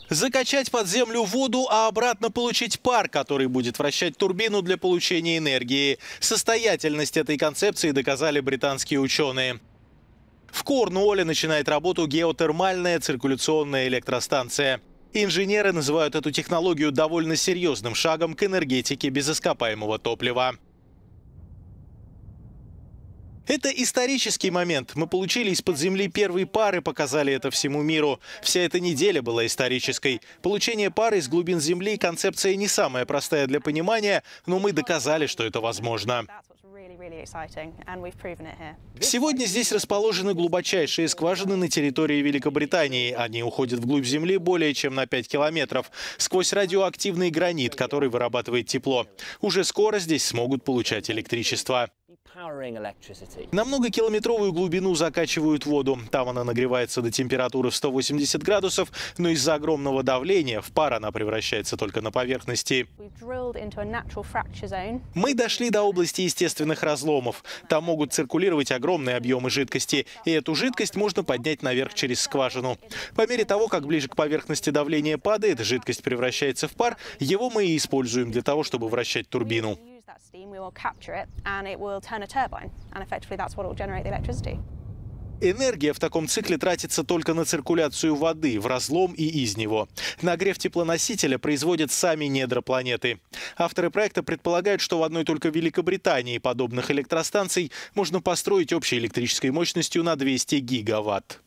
Закачать под землю воду, а обратно получить пар, который будет вращать турбину для получения энергии. Состоятельность этой концепции доказали британские ученые. В Корнуолле начинает работу геотермальная циркуляционная электростанция. Инженеры называют эту технологию довольно серьезным шагом к энергетике без ископаемого топлива. Это исторический момент. Мы получили из-под земли первый пар и показали это всему миру. Вся эта неделя была исторической. Получение пара из глубин земли – концепция не самая простая для понимания, но мы доказали, что это возможно. Сегодня здесь расположены глубочайшие скважины на территории Великобритании. Они уходят вглубь земли более чем на 5 километров, сквозь радиоактивный гранит, который вырабатывает тепло. Уже скоро здесь смогут получать электричество. На многокилометровую глубину закачивают воду. Там она нагревается до температуры в 180 градусов, но из-за огромного давления в пар она превращается только на поверхности. Мы дошли до области естественных разломов. Там могут циркулировать огромные объемы жидкости, и эту жидкость можно поднять наверх через скважину. По мере того, как ближе к поверхности давление падает, жидкость превращается в пар, его мы и используем для того, чтобы вращать турбину. Энергия в таком цикле тратится только на циркуляцию воды в разлом и из него. Нагрев теплоносителя производят сами недра планеты. Авторы проекта предполагают, что в одной только Великобритании подобных электростанций можно построить общей электрической мощностью на 200 гигаватт.